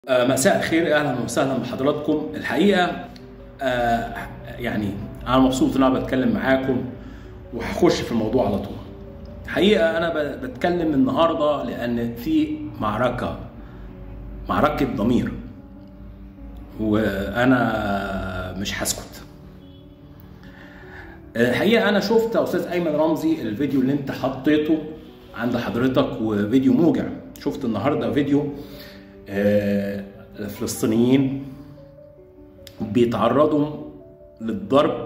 مساء الخير، اهلا وسهلا بحضراتكم. الحقيقه يعني انا مبسوط ان انا بتكلم معاكم وهخش في الموضوع على طول. الحقيقه انا بتكلم النهارده لان في معركه ضمير، وانا مش هسكت. الحقيقه انا شفت يا استاذ ايمن رمزي الفيديو اللي انت حطيته عند حضرتك، وفيديو موجع. شفت النهارده فيديو الفلسطينيين بيتعرضوا للضرب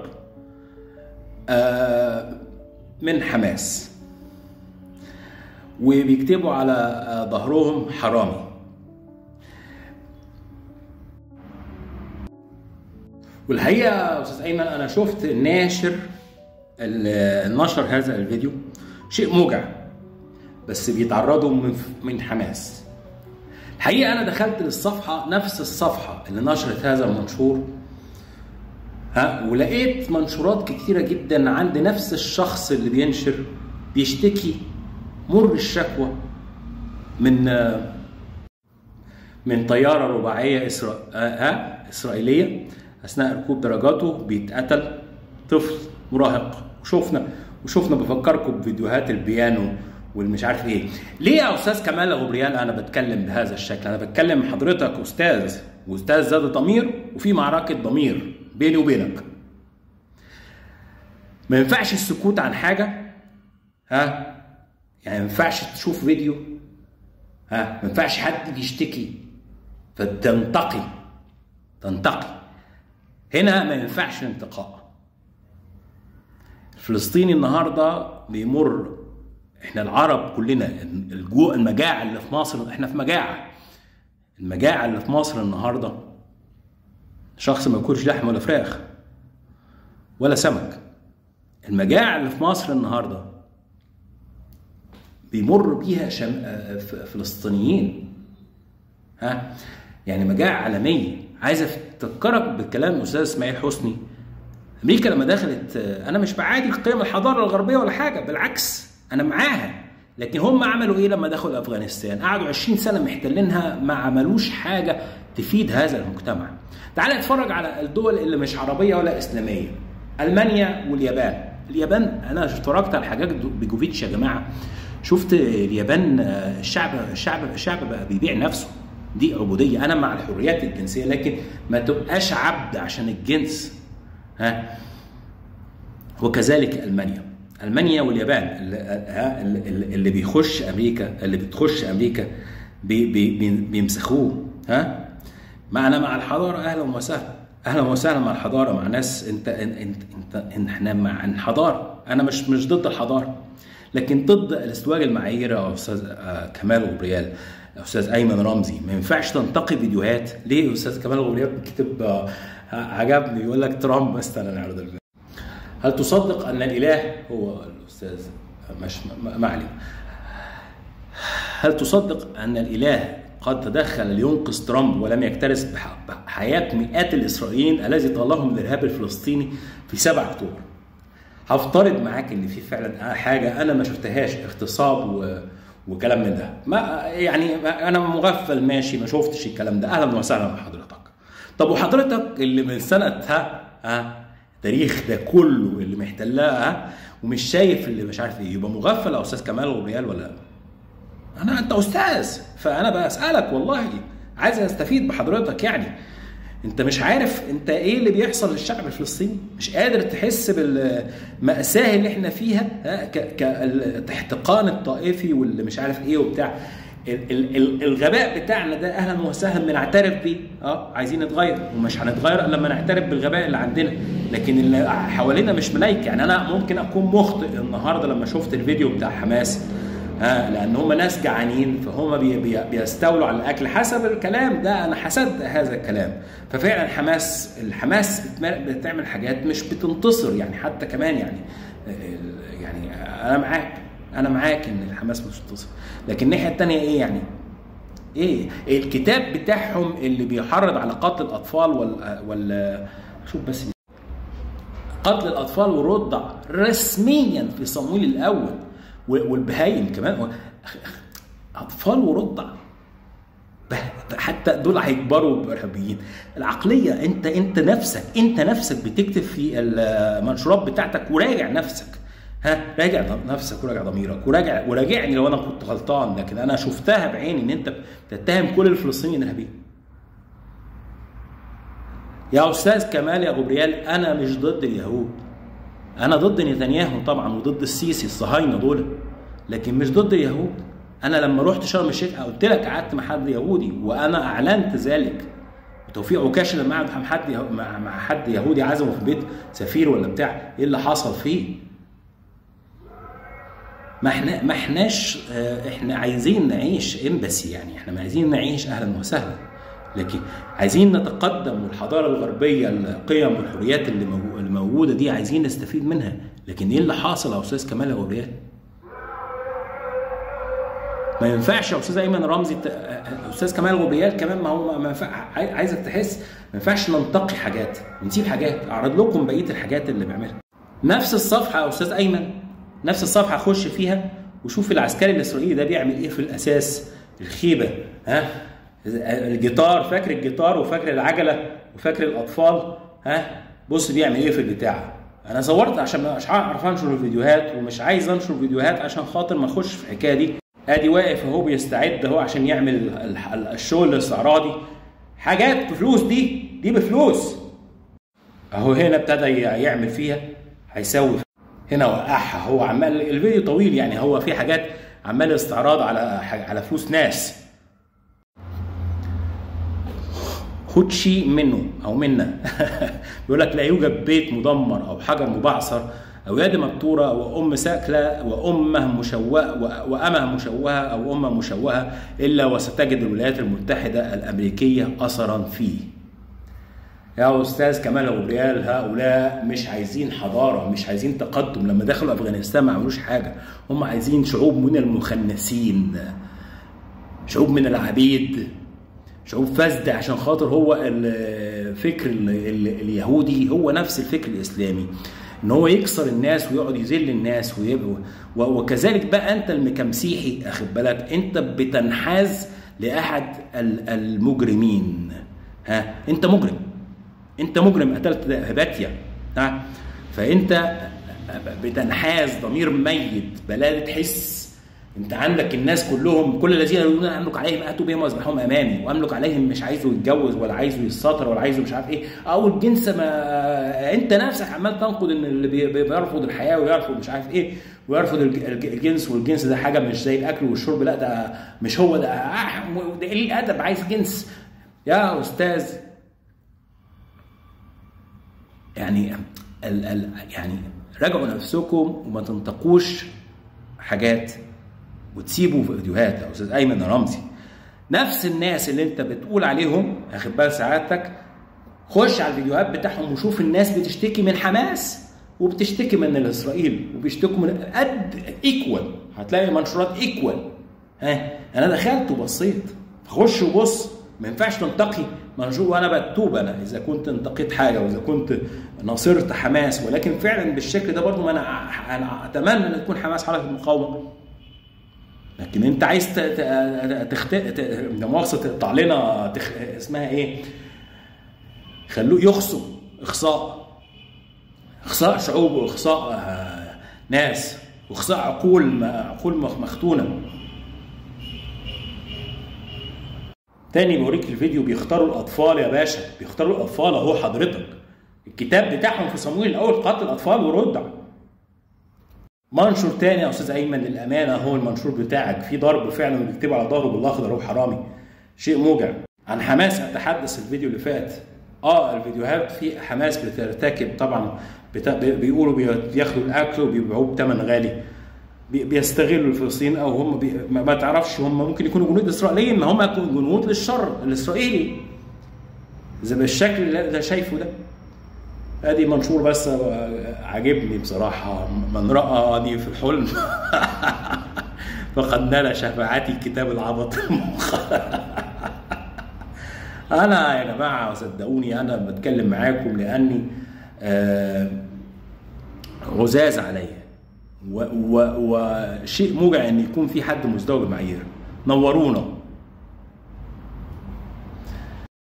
من حماس، وبيكتبوا على ظهرهم حرامي. والحقيقه يا استاذ ايمن انا شفت نشر هذا الفيديو، شيء موجع، بس بيتعرضوا من حماس. الحقيقه انا دخلت للصفحه، نفس الصفحه اللي نشرت هذا المنشور، ولقيت منشورات كتيره جدا عند نفس الشخص اللي بينشر، بيشتكي مر الشكوى من طياره رباعيه اسرائيليه اثناء ركوب دراجاته بيتقتل طفل مراهق. وشفنا بفكركم بفيديوهات البيانو والمش عارف ايه. ليه يا استاذ كمال غبريال انا بتكلم بهذا الشكل؟ انا بتكلم حضرتك استاذ ذات ضمير، وفي معركه ضمير بيني وبينك. ما ينفعش السكوت عن حاجه، يعني ما ينفعش تشوف فيديو، ما ينفعش حد بيشتكي فتنتقي. هنا ما ينفعش انتقاء. الفلسطيني النهارده بيمر، احنا العرب كلنا، المجاعه اللي في مصر، احنا في المجاعه اللي في مصر النهارده، شخص ما ياكلش لحم ولا فراخ ولا سمك. المجاعه اللي في مصر النهارده بيمر بيها فلسطينيين، يعني مجاعه عالميه. عايز افكرك بكلام الاستاذ اسماعيل حسني. امريكا لما دخلت، انا مش بعادي قيم الحضاره الغربيه ولا حاجه، بالعكس انا معاها، لكن هم عملوا ايه لما دخلوا افغانستان؟ قعدوا 20 سنه محتلينها، ما عملوش حاجه تفيد هذا المجتمع. تعال اتفرج على الدول اللي مش عربيه ولا اسلاميه، المانيا واليابان. انا اتفرجت على حاجات بيجوفيتش يا جماعه. شفت اليابان، الشعب بقى بيبيع نفسه. دي عبوديه. انا مع الحريات الجنسيه، لكن ما تبقاش عبد عشان الجنس. وكذلك المانيا واليابان اللي بتخش امريكا بيمسخوه. معنا مع الحضاره. اهلا وسهلا مع الحضاره، مع ناس احنا مع الحضاره. انا مش ضد الحضاره، لكن ضد الازدواج المعايير يا استاذ كمال غبريال، استاذ ايمن رمزي. ما ينفعش تنتقي فيديوهات. ليه يا استاذ كمال غبريال بيكتب عجبني، يقول لك ترامب استنى نعرض الفيديو. هل تصدق ان الاله هو الاستاذ ما علينا. هل تصدق ان الاله قد تدخل لينقذ ترامب ولم يكترث بحياه مئات الاسرائيليين الذي طالهم الارهاب الفلسطيني في 7 اكتوبر؟ هفترض معاك ان في فعلا حاجه انا ما شفتهاش، اغتصاب وكلام من ده. انا مغفل ماشي، ما شفتش الكلام ده. اهلا وسهلا بحضرتك. طب وحضرتك اللي من سنه التاريخ ده كله اللي محتلها ومش شايف اللي مش عارف ايه، يبقى مغفل يا استاذ كمال غبريال ولا لا؟ انت استاذ، فانا بسالك والله، عايز استفيد بحضرتك. يعني انت مش عارف انت ايه اللي بيحصل للشعب الفلسطيني؟ مش قادر تحس بالمأساة اللي احنا فيها، كالاحتقان الطائفي واللي مش عارف ايه وبتاع. الغباء بتاعنا ده اهلا وسهلا بنعترف بيه. عايزين نتغير، ومش هنتغير الا لما نعترف بالغباء اللي عندنا، لكن اللي حوالينا مش ملايكه. يعني انا ممكن اكون مخطئ النهارده لما شفت الفيديو بتاع حماس، لان هم ناس جعانين، فهم بيستولوا على الاكل حسب الكلام ده. انا حسدت هذا الكلام. ففعلا الحماس بتعمل حاجات مش بتنتصر، يعني حتى كمان يعني انا معاك ان الحماس مش بتنتصر، لكن الناحيه الثانيه ايه؟ يعني ايه الكتاب بتاعهم اللي بيحرض على قتل الاطفال شوف بس، قتل الاطفال والرضع رسميا في صمويل الاول، والبهايم كمان. اطفال ورضع، حتى دول هيكبروا ارهابيين. العقليه انت نفسك بتكتب في المنشورات بتاعتك وراجع نفسك، راجع نفسك وراجع ضميرك وراجعني لو انا كنت غلطان، لكن انا شفتها بعيني ان انت بتتهم كل الفلسطينيين ارهابيين. يا استاذ كمال يا غبريال، انا مش ضد اليهود، انا ضد نتنياهو طبعا وضد السيسي الصهاينه دول، لكن مش ضد اليهود. انا لما رحت شرم الشيخ قلت لك قعدت مع حد يهودي وانا اعلنت ذلك. توفيق عكاشه لما قعد مع حد يهودي عزمه في البيت سفير ولا بتاع، ايه اللي حصل فيه؟ ما احناش احنا عايزين نعيش امباسي، يعني احنا عايزين نعيش اهلا وسهلا، لكن عايزين نتقدم، والحضاره الغربيه القيم والحريات اللي موجوده دي عايزين نستفيد منها. لكن ايه اللي حاصل يا استاذ كمال يا غبريال؟ ما ينفعش يا استاذ ايمن رمزي، استاذ كمال غبريال كمان، ما هو ما عايزك تحس ما ينفعش ننتقي حاجات ونسيب حاجات. اعرض لكم بقيه الحاجات اللي بيعملها. نفس الصفحه يا استاذ ايمن، نفس الصفحه خش فيها وشوف العسكري الاسرائيلي ده بيعمل ايه في الاساس. الخيبه، الجيتار، فاكر الجيتار وفاكر العجله وفاكر الاطفال، بص بيعمل ايه في البتاع. انا صورت عشان مش عارف انشر الفيديوهات، ومش عايز انشر فيديوهات عشان خاطر ما اخش في الحكايه دي. ادي واقف اهو بيستعد اهو عشان يعمل الشغل الاستعراضي، حاجات بفلوس، دي بفلوس اهو. هنا ابتدى يعمل فيها، هيسوي هنا وقعها. هو عمال الفيديو طويل يعني، هو في حاجات عمال استعراض على فلوس ناس. خد شيء منه او منا بيقول لك لا يوجد بيت مدمر او حجر مبعثر او يد مبتوره وام ساكله وامه مشوهه او امه مشوهه الا وستجد الولايات المتحده الامريكيه اثرا فيه. يا استاذ كمال غبريال، هؤلاء مش عايزين حضاره، مش عايزين تقدم. لما دخلوا افغانستان ما عملوش حاجه، هم عايزين شعوب من المخنثين، شعوب من العبيد، شعوب فاسده، عشان خاطر هو الفكر اليهودي هو نفس الفكر الاسلامي، ان هو يكسر الناس ويقعد يذل الناس وكذلك بقى انت المكمسيحي، اخد بالك، انت بتنحاز لاحد المجرمين. انت مجرم قتلت هباتيا، فانت بتنحاز، ضمير ميت، بلا تحس. انت عندك الناس كلهم، كل الذين يقولون املك عليهم اتوا بهم واذبحهم امامي، واملك عليهم مش عايزه يتجوز ولا عايزه يتستر ولا عايزه مش عارف ايه، او الجنس. ما انت نفسك عمال تنقد ان اللي بيرفض الحياه ويرفض مش عارف ايه ويرفض الجنس، والجنس ده حاجه مش زي الاكل والشرب، لا ده مش هو ده قليل ادب، عايز جنس. يا استاذ يعني يعني راجعوا نفسكم وما تنتقوش حاجات وتسيبوا فيديوهات. يا استاذ ايمن رمزي، نفس الناس اللي انت بتقول عليهم، اخد بال سعادتك، خش على الفيديوهات بتاعهم وشوف الناس بتشتكي من حماس وبتشتكي من اسرائيل وبيشتكوا من قد ايكوال. هتلاقي منشورات ايكوال. انا دخلت وبصيت، خش وبص. ما ينفعش تنتقي منشور وانا بكتوب انا اذا كنت انتقيت حاجه واذا كنت ناصرت حماس، ولكن فعلا بالشكل ده برضه انا اتمنى ان تكون حماس حركه مقاومه. لكن انت عايز مؤاخذه تقطع لنا اسمها ايه؟ خلوه يخصم اخصاء شعوب واخصاء ناس واخصاء عقول مختونه. تاني بوريك الفيديو، بيختاروا الاطفال يا باشا، بيختاروا الاطفال اهو حضرتك. الكتاب بتاعهم في صموئيل الاول قتل الاطفال ورضع. منشور تاني يا استاذ ايمن للامانه اهو المنشور بتاعك، في ضرب فعلا بيكتبوا على ظهره بالاخضر اهو، حرامي، شيء موجع. عن حماس اتحدث الفيديو اللي فات. الفيديوهات في حماس بترتكب طبعا، بيقولوا بياخدوا الاكل وبيبيعوه بثمن غالي، بيستغلوا الفلسطينيين، او هم ما تعرفش هم ممكن يكونوا جنود اسرائيليين، ما هم جنود للشر الاسرائيلي زي بالشكل اللي شايفه ده. ادي منشور بس عاجبني بصراحه، من رآني في الحلم فقد نال شفاعتي كتاب العبط. انا يا جماعه صدقوني انا بتكلم معاكم لاني غزاز عليا، وشيء موجع ان يكون في حد مزدوج المعايير. نورونا.